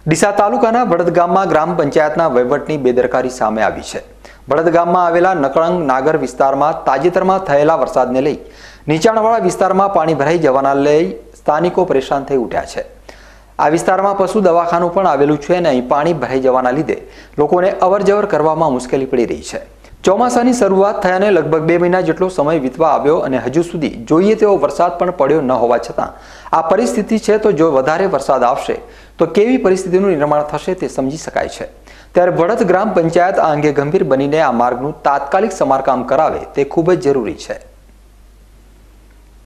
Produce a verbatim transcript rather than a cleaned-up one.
ડીસા તાલુકાના બળદ ગામમાં ગ્રામ પંચાયતના વહીવટની બેદરકારી સામે આવી છે। બળદ ગામમાં આવેલા નકળંગ નાગર વિસ્તારમાં તાજેતરમાં થયેલા વરસાદને લઈ નીચાણવાળા વિસ્તારમાં પાણી ભરાઈ જવાના લઈ સ્થાનિકો પરેશાન થઈ ઉઠ્યા છે। આ વિસ્તારમાં પશુ દવાખાનું પણ આવેલું છે અને અહીં પાણી ભરાઈ જવાના લીધે લોકોને અવરજવર કરવામાં મુશ્કેલી પડી રહી છે। ચોમાસાની શરૂઆત થયાને લગભગ બે મહિના જેટલો સમય વીતવા આવ્યો અને હજુ સુધી જોઈએ તેવો વરસાદ પણ પડ્યો ન હોવા છતાં આ પરિસ્થિતિ છે। તો જો વધારે વરસાદ આવશે તો કેવી પરિસ્થિતિનું નિર્માણ થશે તે સમજી શકાય છે। ત્યારે બળદ ગ્રામ પંચાયત આ અંગે ગંભીર બનીને આ માર્ગનું તાત્કાલિક સમારકામ કરાવે તે ખૂબ જ જરૂરી છે।